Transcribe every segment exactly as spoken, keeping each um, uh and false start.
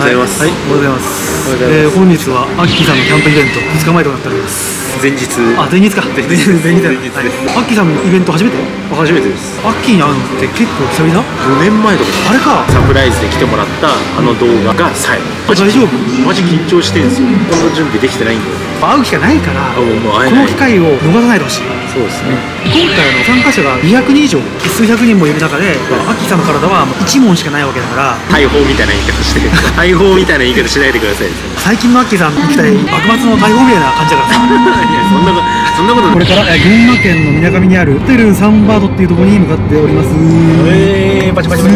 ざいます。 はい、おはようございます。えー、本日はアッキーさんのキャンプイベントふつかまえとなっております。 前日。 あ、前日か。前日です。前日です。アッキーさんのイベント初めて？ 初めてです。 アッキーに会うのって結構久々？ ごねんまえとか。あれか。サプライズで来てもらったあの動画が最後。 大丈夫？ マジ緊張してるんですよ。こんな準備できてないんだよ。 会う機会ないから、この機会を逃さないでほしい。 そうですね。 今回の参加者がにひゃくにん以上、数百人もいる中で、アッキーさんの体は一問しかないわけだから。 大砲みたいな言い方してください。大砲みたいな言い方しないでください。 最近のアッキーさんみたいに幕末の大砲みたいな感じだからさ。 いや、そんなこと、そんなこと。 これから群馬県のみなかみにあるホテルサンバードっていうところに向かっております。 えー、パチパチパチ。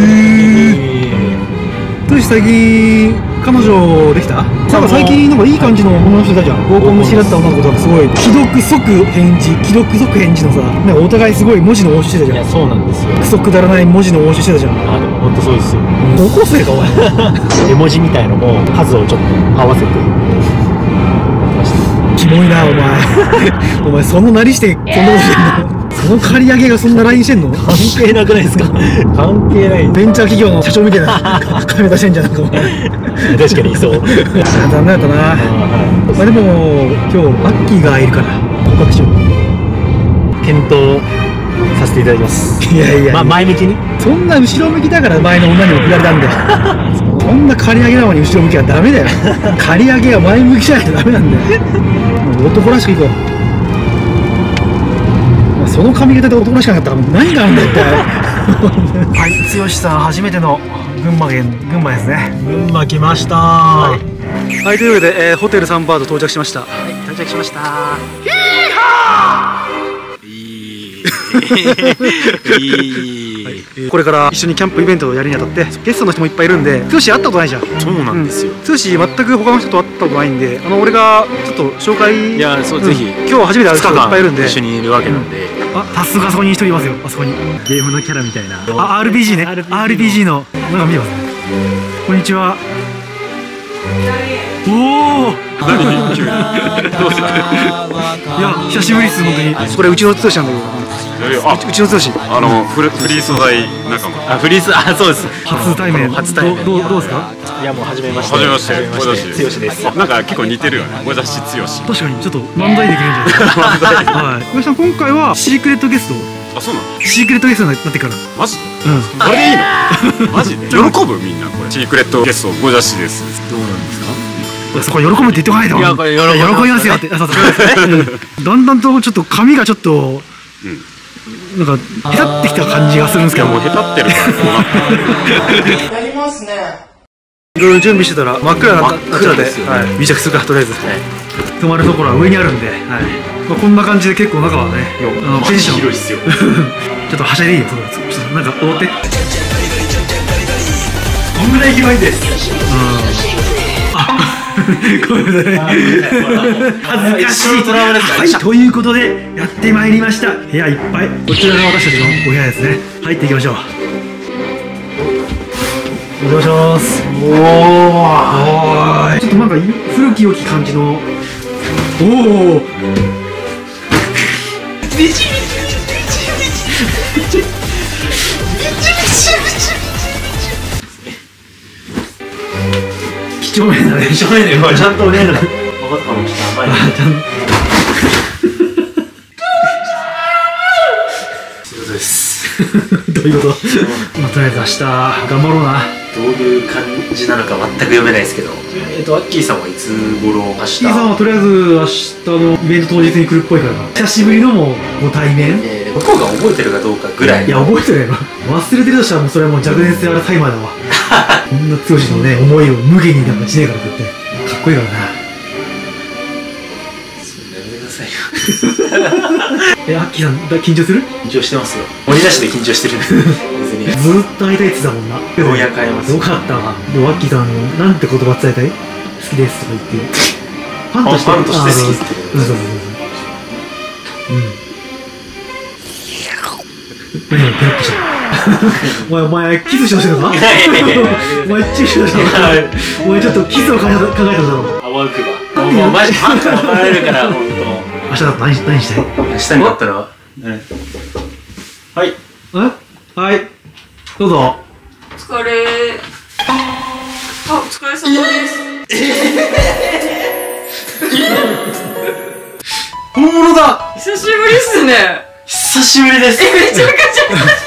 どうして最近彼女できた？なんか最近なんかいい感じの女の人いたじゃん。合コンの知り合った女の子とかすごい既読即返事既読即返事のさ、なんかお互いすごい文字の応酬してたじゃん。 いや、そうなんですよ。 クソくだらない文字の応酬してたじゃん。 あ、でも本当そうですよ。 高校生かお前。 絵文字みたいのも数をちょっと合わせてました。 キモいなお前。お前そのなりしてそんなことしてんの？その刈り上げがそんな ライン してんの？ 関係なくないですか？関係ない。 ベンチャー企業の社長みたいな髪型してんじゃんかお前。 確かにいそう。 残念だったな。まあでも今日アッキーがいるから告白しよう。 検討させていただきます。 いやいや、まあ前向きに。そんな後ろ向きだから前の女にも振られたんだよ。そんな刈り上げなのに後ろ向きはダメだよ。刈り上げは前向きじゃないとダメなんだよ。もう男らしくいこう。その髪型で男らしくなかったら何があるんだよ一体。はい、剛さん初めての群馬県群馬ですね。 群馬来ました。 はい、はい、というわけで、えー、ホテルサンバード到着しました。はい、到着しました。ヒーハー。いい。はい、これから一緒にキャンプイベントをやるにあたってゲストの人もいっぱいいるんで、剛会ったことないじゃん。 そうなんですよ。 剛、うん、全く他の人と会ったことないんで、あの俺がちょっと紹介。 いや、そう、うん、ぜひ今日初めて会う人がいっぱいいるんで一緒にいるわけなんで、 うん、あ、さすがそこに一人いますよ。あそこにゲームのキャラみたいな。 あ、アールピージー ね。 アールピージー のなんか見てますね。こんにちは。おお。 何急にどうした？ いや、久しぶりです本当に。これうちの剛なんだけど。あ、うちの剛。 あのフリー素材仲間。 あ、フリース、あ、そうです。 初対面。初対面。どうどうですか？ いや、もう初めまして。 初めまして。 ござし剛です。 なんか結構似てるよね。ござし剛。 確かにちょっと漫才できるんじゃないですか。漫才。はい。小林さん今回はシークレットゲスト。 あ、そうなの？ シークレットゲストになってから。 マジ？ うん。 これでいいの？マジで？喜ぶみんなこれ。シークレットゲストござしです。どうなんですか？ そこ喜ぶって言ってこないと。 いや、これ喜びますよって。あ、そうそう。だんだんとちょっと髪がちょっとなんかへたってきた感じがするんですけど。 もうへたってるから。 やりますね。 いろいろ準備してたら真っ暗な中で密着するからとりあえず泊まるところは上にあるんで、こんな感じで結構中はね、テンション広いっすよ。ちょっとはしゃいでいいよ。なんか踊って。こんぐらい広いです。ごめんなさい。恥ずかしい。はい、ということでやってまいりました。部屋いっぱい。こちらが私たちのお部屋ですね。入っていきましょう。お邪魔します。おお。ちょっとなんか古き良き感じの。おお。几帳面だね。几帳面だよ。これちゃんとね。分かったかも。ちょっと甘い。あ、ちゃん。そういうことです。どういうこと？まあとりあえず明日頑張ろうな。 どういう感じなのか全く読めないですけど。えっとアッキーさんはいつ頃明日？アッキーさんはとりあえず明日のイベント当日に来るっぽいからな。久しぶりのもご対面。 向こうが覚えてるかどうかぐらい。 いや覚えてないわ。忘れてるとしたらもうそれはもう若年性あるタイマーだわ。こんな剛のね思いを無限になんかしねえからって言ってかっこいいからな。 それやめてくださいよ。 え、アッキーさん緊張する？ 緊張してますよ。盛り出しで緊張してる。別にずーっと会いたいって言ってたもんな。 ようやく会えます。 よかったわ。でもアッキーさんなんて言葉伝えたい？好きですとか言ってファンとしてファンとして好きって。 そうそうそうそう。うん何をペロッとしたお前、お前、キスしようとしてるのか？お前、チューしようとしてるのか？お前、ちょっとキスを考えたんだろう。 あわくば。もうマジファンから怒られるから、ほんと。 明日だと何したい？ 明日になったらはい。 え？はい。どうぞ。 お疲れ。 あ、お疲れ様です。 本物だ。 久しぶりっすね。 久しぶりです。 え、めちゃくちゃ久し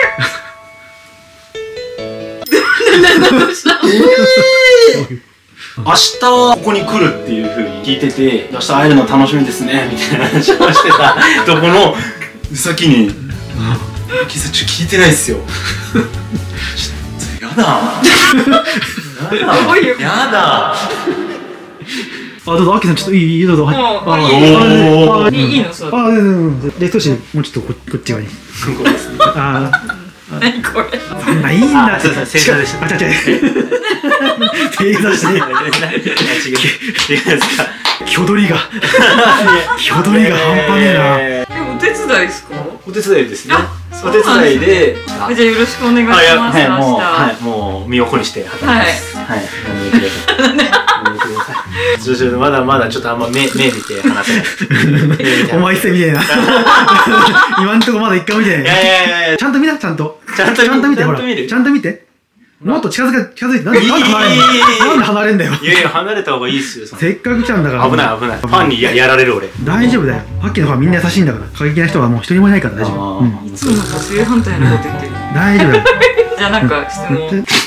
ぶり。な、な、どうした？ えー明日ここに来るっていう風に聞いてて、明日会えるの楽しみですねみたいな話をしてたとこの先にキスちょ聞いてないっすよ。ちょっとやだやだやだ。 あ、どうぞ、アッキーさん、ちょっといい、いい、どうぞ。はい。 もう、 あいい、 あいい、いいの、そう。 あ、うん、で、少し、もうちょっと、こ、こっち側に。 ここですね。 あ何これ。 そんないいんだ。 そうそう、正座でした。 あ、違う違う。正座して。 違う、違うですか。 挙取りが。挙取りが半端ねえな。 え、お手伝いですか？ お手伝いですね。お手そうなん伝いで。 じゃあよろしくお願いします。 はい、もう、はい、もう身を粉にして働きます。はい、飲んでください。飲んでください。ちょっとまだまだちょっとあんま目目見て話せない。 お前一切見てえな。今んとこまだ一回見てない。 いやいやいや、 ちゃんと見な、ちゃんと。 ちゃんとちゃんと見て、ほら。 ちちゃんと見て。もっと近づけ、近づいて。なんで離れんの？なんで離れんだよ。 いやいや、離れた方がいいっすよ。 せっかく来たんだから。 危ない危ない。ファンにややられる俺。 大丈夫だよ。さっきのファンみんな優しいんだから。過激な人はもう一人もいないから大丈夫。 いつもなんか正反対のこと言ってる。 大丈夫だよ。 じゃあなんか質問。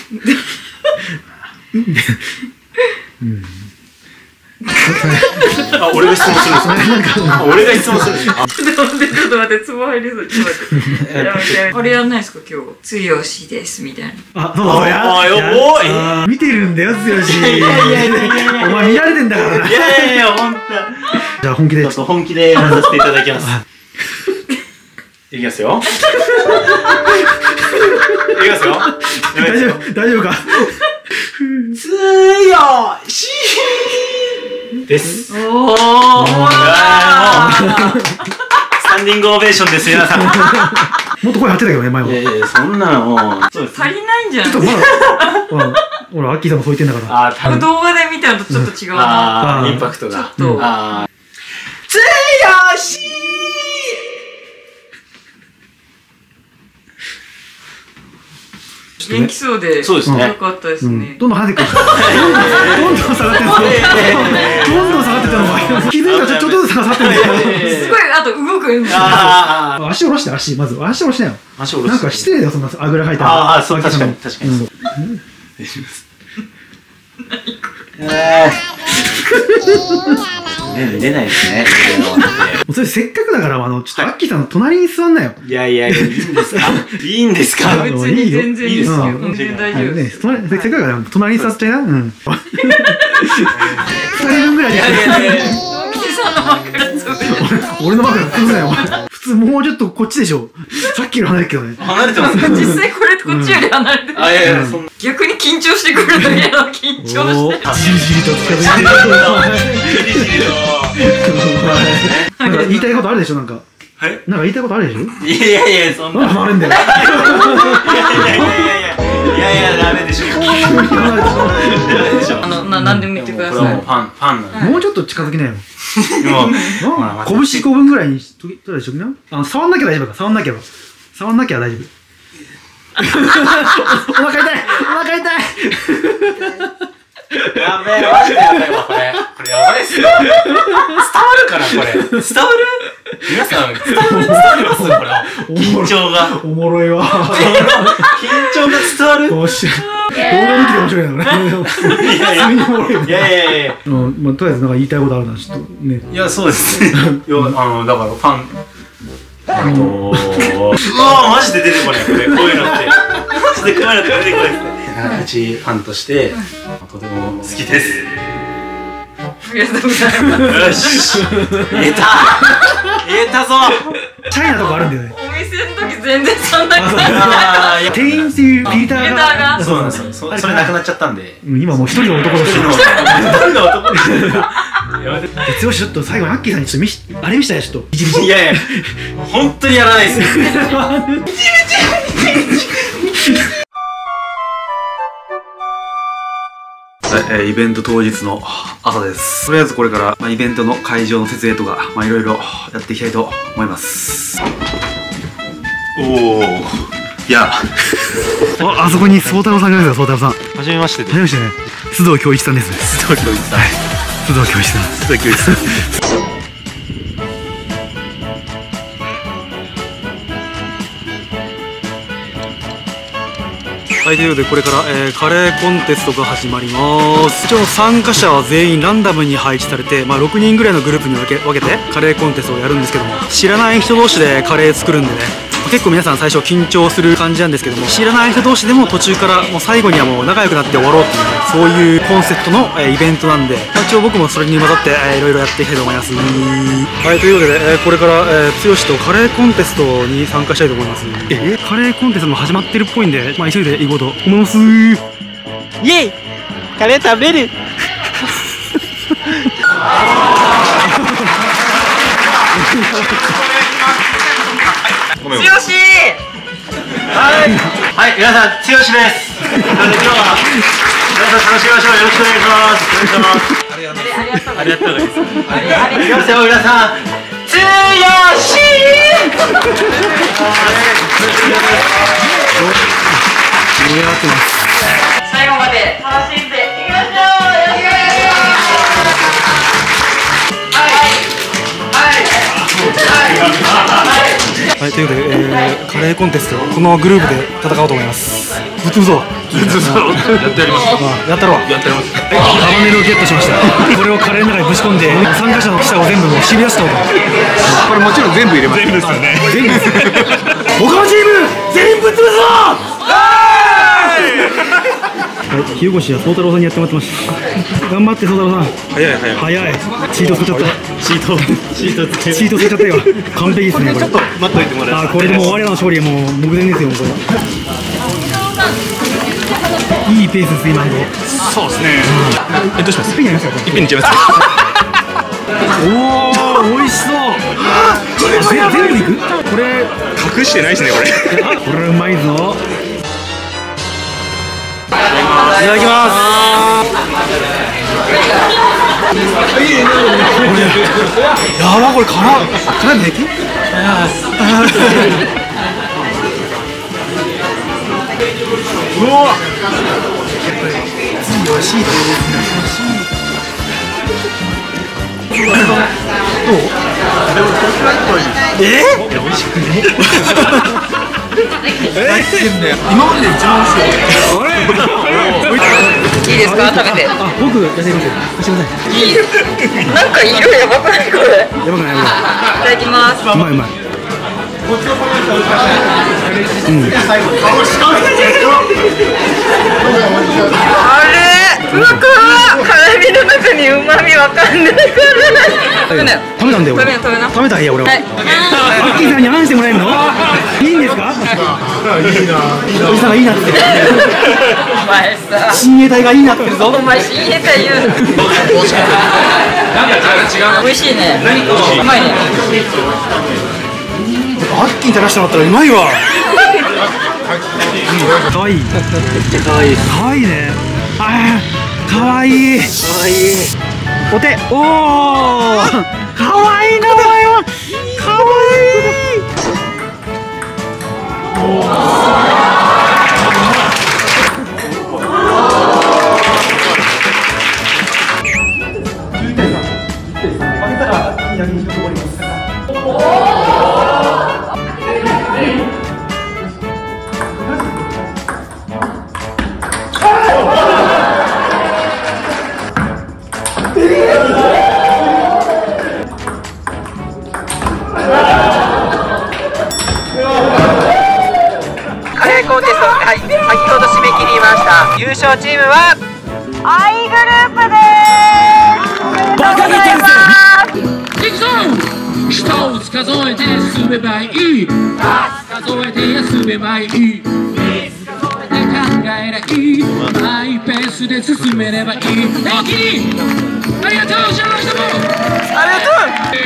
あ、俺が質問するんですか？俺が質問するんですか？ ちょっと待って、ちょっと待って、ツボ入りそう。ちょっと待って。やめてやめて。あれやんないですか今日。つよしですみたいな。 あ、そうだよ。 あ、よ、おい。 見てるんだよ、つよし。 いやいやいやいや。 お前見られてんだからな。 いやいやいや、ほんと。 じゃあ本気で。 ちょっと本気でやらさせていただきます。いきますよ。いきますよ。 大丈夫、大丈夫か。 つよしです。 おー。 スタンディングオベーションです、皆さん。 もっと声張ってたけどね、前も。 いやいや、そんなのもう。 足りないんじゃないちょっとまだ、ほら、アッキーさんもそう言ってんだから。 あ、多分動画で見たのとちょっと違うな。 ああ、インパクトが。 ちょっと。 ああ。つよし元気そうで。 そうですね。 よかったですね。 どんどん離れてくる。どんどん下がってる。どんどん下がってたのが。気づいたらちょっとずつ下がってるんだよ。 すごい、あと動くんだよ。 足下ろして、足、まず。足下ろしてよ。 足下ろして。 なんか失礼だよ、そんなあぐらかいたら。 ああ、そう、確かに、確かに。そう。失礼します。出出ないですね。 それせっかくだから、あの、ちょっとアッキーさんの隣に座んなよ。 いやいやいや、いいんですか？いいんですか？ 別に全然いいですよ。全然大丈夫です。 せっかくだから、隣に座っちゃいな。うん。二人分ぐらいで。 いやいやいや。さんの枕つぶれ。 俺の枕普通だよ、お前。普通もうちょっとこっちでしょ。さっきより離れるけどね。 離れてます。 実際これこっちより離れてる。 あ、いやいや、そんな。 逆に緊張してくるだけの緊張して。 じりじりと近づいてる。 じりじりと。 なんか言いたいことあるでしょ、なんか。 はい。 なんか言いたいことあるでしょ。 いやいやいや、そんな。 離れんだよ。 いやいやいやいや。いやいや、ダメでしょ。 あの、な、なんでも言ってください。 ファン、ファンなんで。 もうちょっと近づきなよ。 もう、 拳ごぶんぐらいにしとき、とりあえずしときな。あの、触んなきゃ大丈夫か、触んなきゃ。触んなきゃ大丈夫。お腹痛いお腹痛いやべえ、マジでやばいわ、これ。これやばいっすよ。伝わるかな、これ。伝わる？皆さん、伝わる、伝わりますこれ。緊張が。 おもろいわ。 緊張が伝わる？ どうしよう。動画見て面白いな、これ。 いやいや、いやいやいや。 うん、まあ、とりあえずなんか言いたいことあるな、ちょっとね。 いや、そうですね。いや、あの、だからファン、あのー、うわー、マジで出てこない、これ、こういうのって。マジでこういうのって出てこないですね。一ファンとして、とても好きです。 ありがとうございます。 よし言えた言えたぞチャイなとこあるんだよね。 お店の時全然そんな感じない。 店員っていうリーダーリーダーがが。 そうなんですよ。そそれなくなっちゃったんで。 今もう一人の男としての。 一人の男としての。 剛ちょっと最後にアッキーさんにちょっと見し、あれ見したよ、ちょっと。 いやいや、本当にやらないですよ。 はい、イベント当日の朝です。とりあえずこれから、まあ、イベントの会場の設営とか、まあいろいろやっていきたいと思います。 おお、 いやあ、あそこに宗太郎さんがいますよ。宗太郎さん、は初めましてでじめましてね。須藤恭一さんです。 須藤恭一さん。 須藤恭一さん。 須藤恭一さん。 はい、ということでこれから、えー、カレーコンテストが始まります。一応参加者は全員ランダムに配置されて、まあ、ろくにんぐらいのグループに分け分けてカレーコンテストをやるんですけども、知らない人同士でカレー作るんでね、結構皆さん最初緊張する感じなんですけども、知らない人同士でも途中からもう最後にはもう仲良くなって終わろうっていう、そういうコンセプトの、えー、イベントなんで、まあ、一応僕もそれに混ざって、えー、いろいろやっていきたいと思います。はい、というわけで、えー、これから、えー、剛とカレーコンテストに参加したいと思います。えカレーコンテストも始まってるっぽいんで、まあ、急いで行こうと思います。 イエイカレー食べるごめん。 強しはいはい皆さん剛です。なので今日は皆さん楽しみましょう。よろしくお願いします。お願いします。 ありがとうありがとうございます。 ありがとういきますよ皆さん、剛盛り上がってます。 最後まで楽しんでいきましょう。 はい、ということで、えー、カレーコンテストこのグループで戦おうと思います。ぶっ潰そう。 やってやります。 あ、やったろう。 やってやります。 ハバネロをゲットしました。これをカレーの中にぶち込んで参加者の記者を全部もう知り出したと。 これもちろん全部入れます。全部ですよね。 全部です他のチーム全員ぶっ潰そう。はい、日越は宗太郎さんにやってもらってました。頑張って宗太郎さん。 早い早い。 早い。チート使っちゃった。 シートシートつけチート使っちゃったよ。完璧ですねこれ。 ちょっと待っといてもらえますあ、これでもう我らの勝利はもう目前ですよこれ。いいペースです今の。 そうですね。えどうします？ いっぺんにやりますよ。 いっぺんにいっちゃいます。 おお、美味しそう。全部いく？これ隠してないですねこれ。 これうまいぞ。いただきます。やば、これ辛辛いの平気？うわ。美味しいです。どう？え？美味しくね。今までで一番美味しい。 いいですか食べて。 あ、僕やってみますよ。貸してください。 いいなんか色やばくないこれ。 やばくないやばくない。 いただきます。 うまいうまい。うん。 あれうわくわ辛みの中にうまみわかんないから食べなよ。 食べたんだよ俺。 食べな食べな食べたらいいや俺は。 はいアッキーさんに話してもらえるの？いいんですか？いいな。おじさんがいいなって。 お前さ親衛隊がいいなってるぞ。 お前親衛隊言う美味しいね。うまいね。 アッキーに垂らしてもらったらうまいわ。かわいい。かわいい。かわいいね。ああ、かわいい。かわいい。お手。おお。かわいい名前は。かわいい。 カレーコンテスト、はい、先ほど締め切りました。優勝チームはアイグループです。バカげてるぜ。 行くぞ。下を数えて進めばいい。数えて休めばいい。数えて考えりゃいい。マイペースで進めればいい。お気にありがとう。じゃあ明日もありがとう。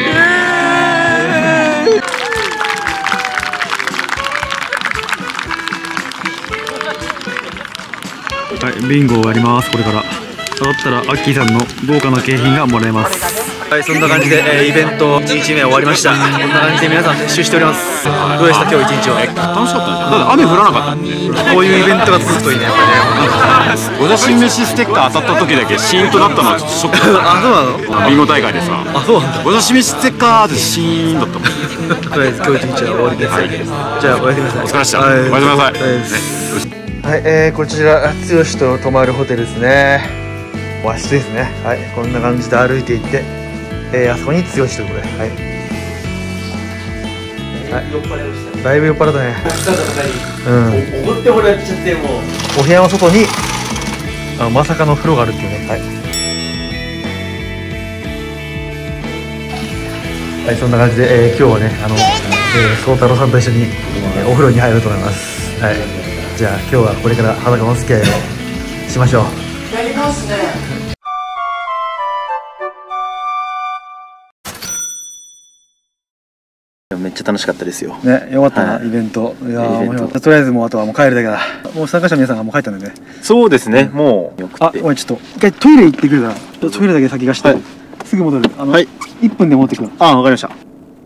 はい、ビンゴをやります。これから当たったらアッキーさんの豪華な景品がもらえます。 はい、そんな感じで、えーイベントいちにちめ終わりました。こんな感じで皆さん撤収しております。どうでした今日一日は？ 楽しかったんじゃん。だって雨降らなかったんで。 こういうイベントが続くといいね、やっぱりね。 ござし飯ステッカー当たった時だけシーンとなったのはちょっとショックだった。 あ、そうなの？ ビンゴ大会でさ、 あ、そうなんだ。 ござし飯ステッカーでシーンだったもん。 とりあえず今日一日は終わりです。じゃあおやすみなさい。 お疲れっした。おやすみなさい。 はい、えー、こちら剛と泊まるホテルですね。和室ですね。はい、こんな感じで歩いていって、えー、あそこに剛ということで、はい。はい、だいぶ酔っ払ったね。うん。 おごってもらっちゃってもう。 お部屋の外にあまさかの風呂があるっていうね。はい。はい、そんな感じで、えー、今日はね、あの、えー、宗太郎さんと一緒に、えー、お風呂に入ろうと思います。はい。じゃあ今日はこれから裸のお付き合いをしましょう。 やりますね。 めっちゃ楽しかったですよ。 ね、よかったな、 はい、 イベント。いやイベント面白かった。とりあえずもうあとはもう帰るだけだ。もう参加者の皆さんがもう帰ったので、ね。 そうですね、もうよくあ、 て。 おいちょっと一回トイレ行ってくるから、ちょっとトイレだけ先貸して、はい、すぐ戻る。あの、はい、いっぷんで持ってくる。 あ、わかりました。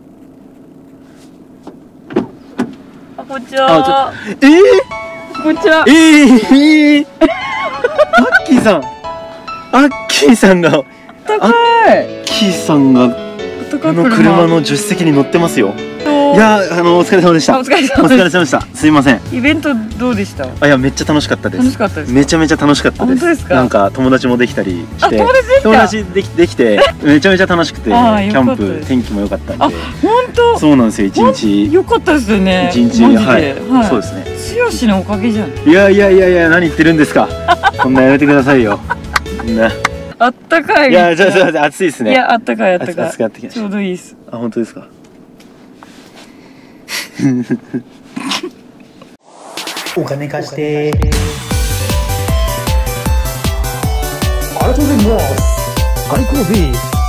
あ、こんにちは。 ええこんにちは。 ええー、アッキーさん。アッキーさんが。 高い。 アッキーさんが。あの車の助手席に乗ってますよ。いや、あのお疲れ様でした。 お疲れ様お疲れ様でした。すいません。 イベントどうでした？ あ、いやめっちゃ楽しかったです。 楽しかったです。 めちゃめちゃ楽しかったです。 本当ですか？ なんか友達もできたりして、 友達できた？ 友達できできてめちゃめちゃ楽しくて、キャンプ天気も良かったんで。 あ、本当？ そうなんですよ。一日良かったですよね。 一日はい、 はい、 そうですね。 剛のおかげじゃん。 いやいやいやいや、何言ってるんですか。こんなやめてくださいよ。な。 あったかい。 いや、ちょっと待って、暑いですね。 いや、あったかい、あったかい。 暑くなってきました。 ちょうどいいです。 あ、本当ですか。 お金貸して。ありがとうございます。最高です。